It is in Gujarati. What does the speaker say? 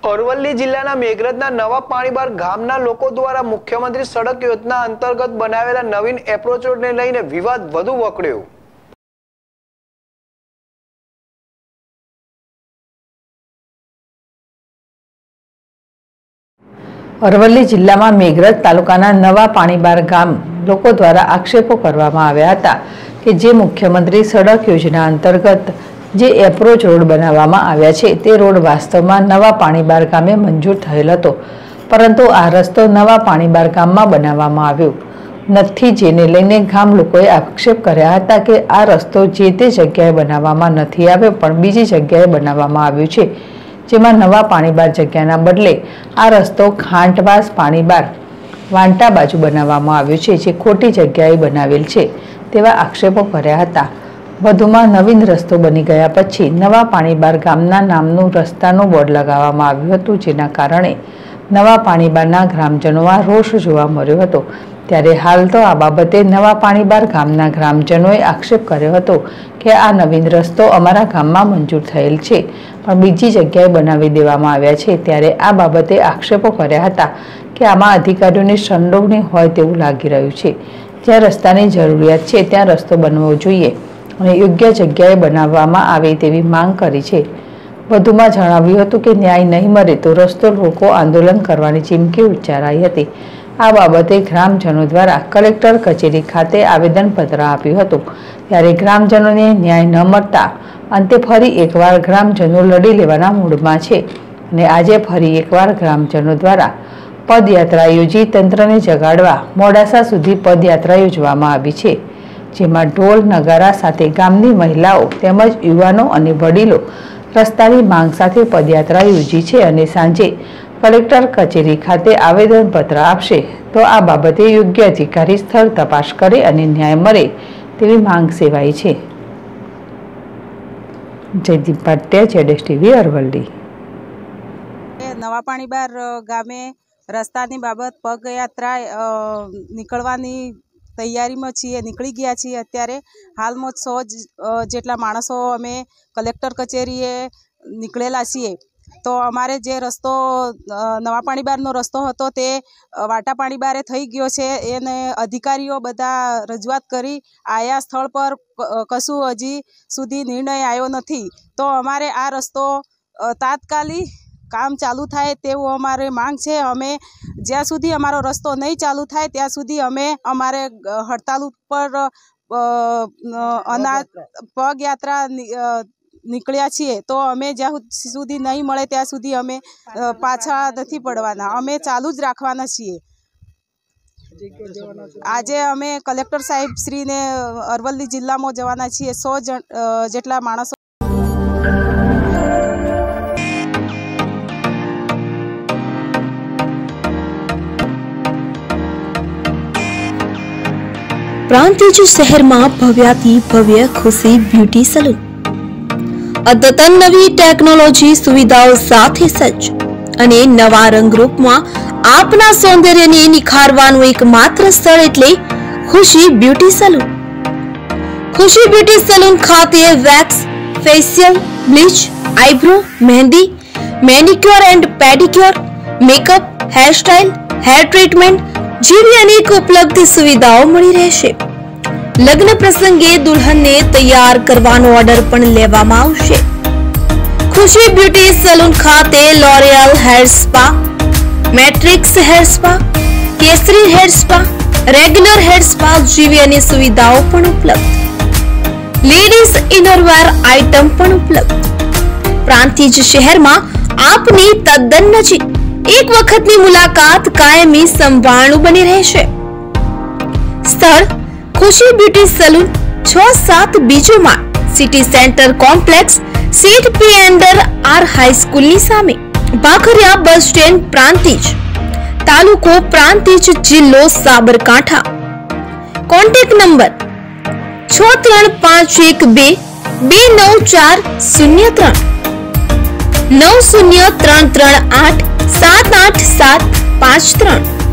અરવલ્લી જિલ્લાના મેઘરજના નવા પાણીબાર ગામના લોકો દ્વારા મુખ્યમંત્રી સડક યોજના અંતર્ગત બનાવેલા નવીન એપ્રોચ રોડને લઈને વિવાદ વધુ વકર્યો। અરવલ્લી જિલ્લામાં મેઘરજ તાલુકાના નવા પાણીબાર ગામ લોકો દ્વારા આક્ષેપો કરવામાં આવ્યા હતા કે જે મુખ્યમંત્રી સડક યોજના અંતર્ગત જે એપ્રોચ રોડ બનાવવામાં આવ્યા છે તે રોડ વાસ્તવમાં નવા પાણીબાર ગામે મંજૂર થયેલ હતો, પરંતુ આ રસ્તો નવા પાણીબાર ગામમાં બનાવવામાં આવ્યો નથી, જેને લઈને ગામ લોકોએ આક્ષેપ કર્યા હતા કે આ રસ્તો જે તે જગ્યાએ બનાવવામાં નથી આવ્યો પણ બીજી જગ્યાએ બનાવવામાં આવ્યો છે, જેમાં નવા પાણીબાર જગ્યાના બદલે આ રસ્તો ખાંટવાસ પાણીબાર વાંટા બાજુ બનાવવામાં આવ્યો છે, જે ખોટી જગ્યાએ બનાવેલ છે તેવા આક્ષેપો કર્યા હતા। વધુમાં નવીન રસ્તો બની ગયા પછી નવા પાણીબાર ગામના નામનું રસ્તાનું બોર્ડ લગાવવામાં આવ્યું હતું, જેના કારણે નવા પાણીબારના ગ્રામજનોમાં રોષ જોવા મળ્યો હતો। ત્યારે હાલ તો આ બાબતે નવા પાણીબાર ગામના ગ્રામજનોએ આક્ષેપ કર્યો હતો કે આ નવીન રસ્તો અમારા ગામમાં મંજૂર થયેલ છે પણ બીજી જગ્યાએ બનાવી દેવામાં આવ્યા છે। ત્યારે આ બાબતે આક્ષેપો કર્યા હતા કે આમાં અધિકારીઓની સંડોવણી હોય તેવું લાગી રહ્યું છે। જ્યાં રસ્તાની જરૂરિયાત છે ત્યાં રસ્તો બનવો જોઈએ અને યોગ્ય જગ્યાએ બનાવવામાં આવે તેવી માંગ કરી છે। વધુમાં જણાવ્યું હતું કે ન્યાય નહીં મળે તો રસ્તો રોકો આંદોલન કરવાની ચીમકી ઉચ્ચારાઈ હતી। આ બાબતે ગ્રામજનો દ્વારા કલેક્ટર કચેરી ખાતે આવેદનપત્ર આપ્યું હતું। ત્યારે ગ્રામજનોને ન્યાય ન મળતા અંતે ફરી એકવાર ગ્રામજનો લડી લેવાના મૂડમાં છે અને આજે ફરી એકવાર ગ્રામજનો દ્વારા પદયાત્રા યોજી તંત્રને જગાડવા મોડાસા સુધી પદયાત્રા યોજવામાં આવી છે, જેમાં ઢોલ નગારા સાથે ગામની મહિલાઓ તેમજ યુવાનો અને વડીલો રસ્તાની માંગ સાથે પદયાત્રા યોજી છે અને સાંજે કલેક્ટર કચેરી ખાતે આવેદનપત્ર આપશે તો આ બાબતે યોગ્ય અધિકારી સ્થળ તપાસ કરે અને ન્યાય મળે તેવી માંગ સેવાઈ છે। જયદીપ પટેલ, ZSTV અરવલ્લી। નવા પાણીબાર ગામે રસ્તાની બાબત પગયાત્રા નીકળવાની તૈયારીમાં છીએ, નીકળી ગયા છીએ। અત્યારે હાલમાં 100 જેટલા માણસો અમે કલેક્ટર કચેરીએ નીકળેલા છીએ। તો અમારે જે રસ્તો નવા પાણીબારનો રસ્તો હતો તે વાટા પાણીબારે થઈ ગયો છે, એને અધિકારીઓ બધા રજૂઆત કરી આયા સ્થળ પર કશું હજી સુધી નિર્ણય આવ્યો નથી। તો અમારે આ રસ્તો તાત્કાલિક કામ ચાલુ થાય તેવું અમારે માંગ છે। અમે જ્યાં સુધી અમારો રસ્તો નહીં ચાલુ થાય ત્યાં સુધી અમે અમારે હડતાલ ઉપર પગયાત્રા નીકળ્યા છીએ। તો અમે જ્યાં સુધી નહીં મળે ત્યાં સુધી અમે પાછા નથી પડવાના, અમે ચાલુ જ રાખવાના છીએ। આજે અમે કલેક્ટર સાહેબ શ્રીને અરવલ્લી જિલ્લામાં જવાના છીએ। 100 જેટલા માણસો પ્રાંતિજ શહેરમાં ભવ્યાથી ભવ્ય ખુશી બ્યુટી સલૂન અદ્યતન નવી ટેકનોલોજી સુવિધાઓ સાથે સજ્જ અને નવા રંગરૂપમાં આપના સૌંદર્યને નિખારવાનું એકમાત્ર સ્થળ એટલે Khushi beauty salon. Khushi beauty salon ખાતે wax, facial, bleach, eyebrow, mehndi, manicure and pedicure, makeup, hairstyle, hair treatment જેવી અનેક ઉપલબ્ધ સુવિધાઓ મળી રહેશે। લગ્ન પ્રસંગે દુલ્હનને તૈયાર કરવાનો ઓર્ડર પણ લેવામાં આવશે। ખુશી બ્યુટી સલૂન ખાતે L'Oreal hair spa, Matrix hair spa, Kesari hair spa, regular hair spa જેવી અનેક સુવિધાઓ પણ ઉપલબ્ધ। લેડીઝ ઇનરવેર આઇટમ પણ ઉપલબ્ધ। પ્રાંતિજ શહેરમાં આપની તદ્દન નજીક એક વખતની મુલાકાત કાયમી સંભાળનું બની રહેશે। સ્થળ ખુશી બ્યુટી સલૂન 6-7 બીજો માળ, સિટી સેન્ટર કોમ્પ્લેક્સ, સીટ પી એન્ડર આર હાઈસ્કૂલની સામે, ભાખરિયા બસ સ્ટેન્ડ, પ્રાંતિજ, તાલુકો પ્રાંતિજ, જિલ્લો સાબરકાંઠા। Contact number 6351229403 903338787553।